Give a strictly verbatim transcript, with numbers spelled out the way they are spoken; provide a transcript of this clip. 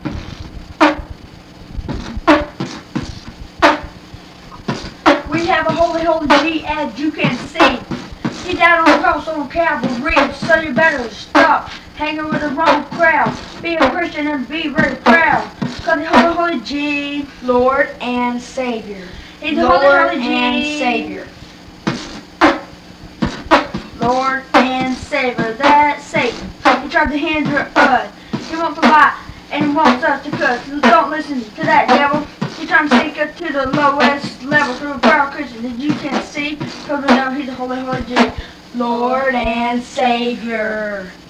We have a holy, holy G, as you can see. He died on the cross on Calvary, so you better stop hanging with the wrong crowd. Be a Christian and be very proud. Cause the holy, holy G, Lord and Savior. He's the Lord holy, holy G, and Savior. Lord and Savior. That's Satan. He tried to hinder us. He won't provide and he wants us to cuss. Don't listen to that devil. He's trying to take us to the lowest level through a proud Christian, as you can see. Because we know he's the holy, holy G, Lord and Savior.